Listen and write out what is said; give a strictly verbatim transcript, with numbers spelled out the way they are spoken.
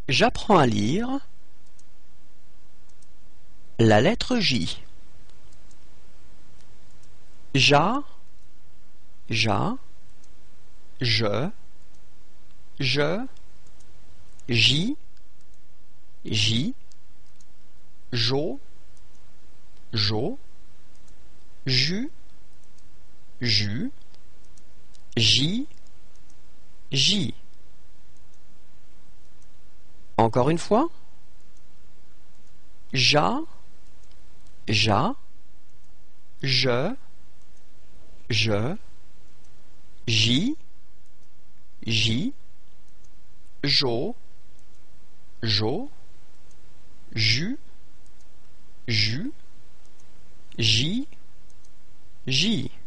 J'apprends à lire la lettre J. Ja, ja, je, je, J, J, jo, jo, ju, ju, J, J. Encore une fois. Ja, ja, je, je, J, J, jo, jo, ju, ju, J, J.